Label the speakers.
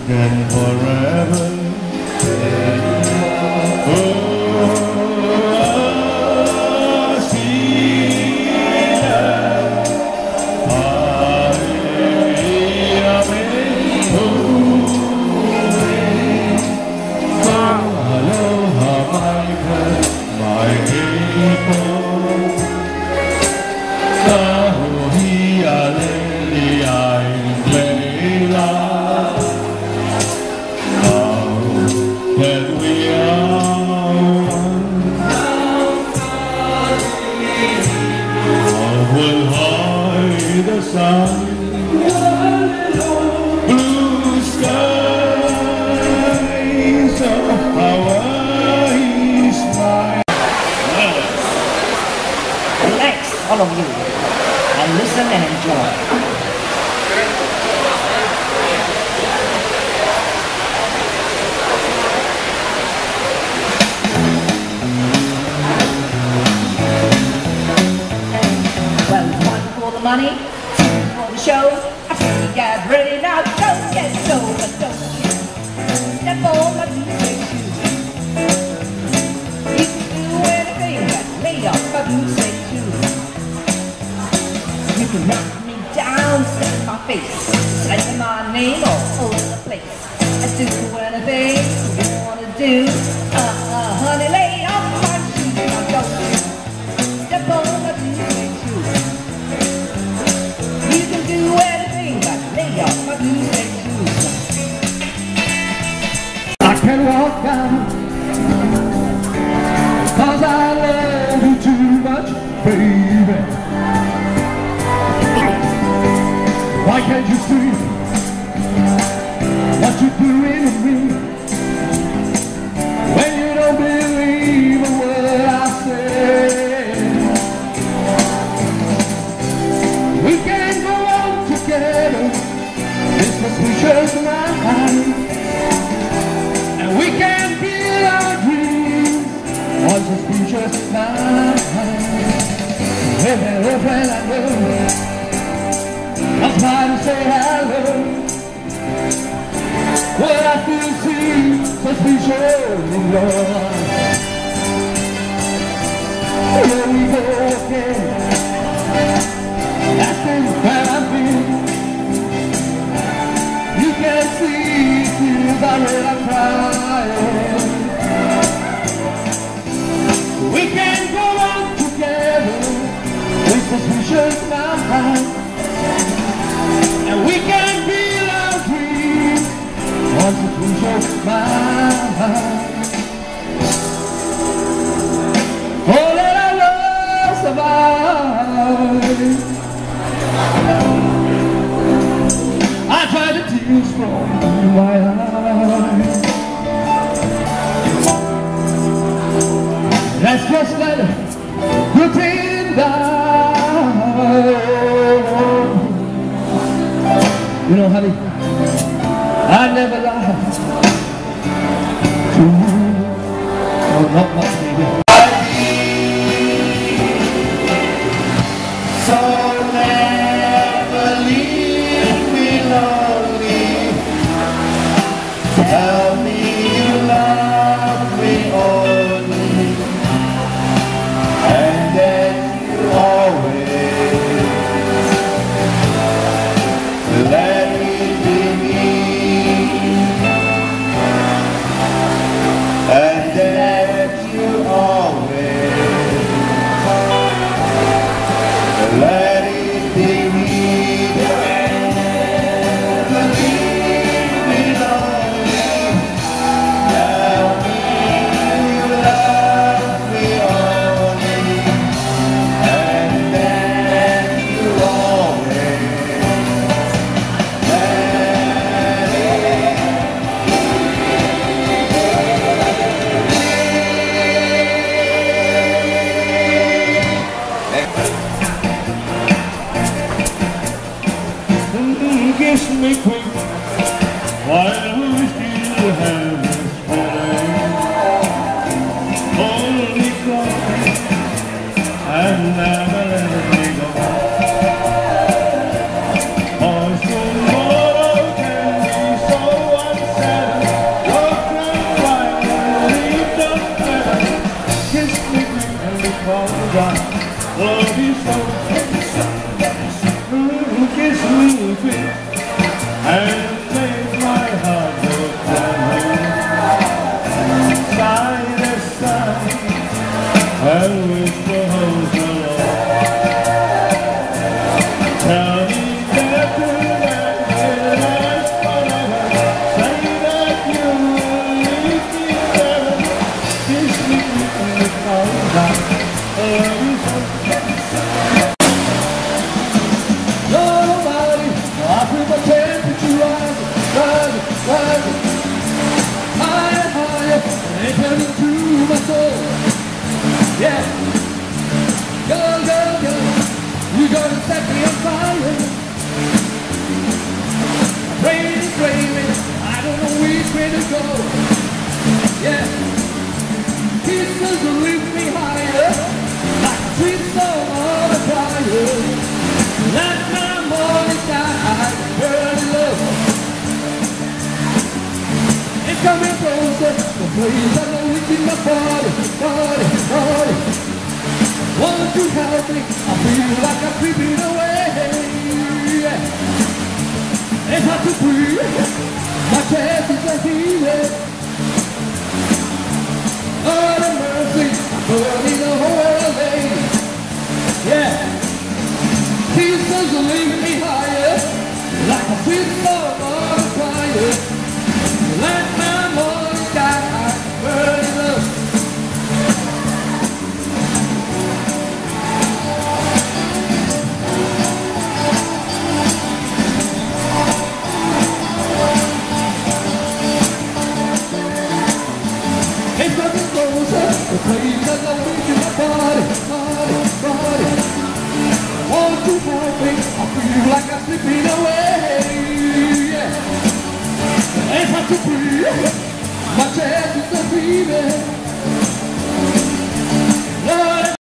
Speaker 1: and forever. Blue skies of Hawaii smile.
Speaker 2: Relax, all of you, and listen and enjoy. Well, one for the money, two for the show. I think we got ready now. Don't get so, but don't you step on my blue shoes. You can do anything but lay off my blue suede shoes. You can knock me down, step in my face, say my name all over the place. I do anything you wanna do. Honey, lay off my shoes. Now don't you step on my blue suede shoes. You can do anything but lay off my blue suede shoes.
Speaker 1: I can walk down, 'cause I love you too much, baby. Why can't you see what you're doing to me? When you don't believe a word I say. We can go on together, this suspicious mind, and we can build our dreams on suspicious mind. When I know, I'm trying to say hello. What I feel seems suspicious in your eyes. Here we go again, asking where I've been. You can see tears I really am crying. We can go on together with suspicious minds, and we can build our dreams on suspicious minds. Oh, let our love survive. I try to tears from my eyes. Let's just let the pain die. You know, honey, I never lied to you. Oh, not much, baby. So never leave me lonely. Tell me you love me only, and then you always let me be me, and then you always coming closer, the place I know it's in my body, body, body. Won't you help me? I feel like I'm creeping away. It's hard to breathe, my chest is a healing. Lord of mercy, I'm burning the whole world. Yeah, Jesus will lead me higher, like a sweet storm on a fire. Let my morning die, I'm burning up. It's nothing closer, the place I know it's in my body, body, body. Won't you help me? I feel like I'm slipping away. Yeah. It's hard to breathe, my chest is a fever.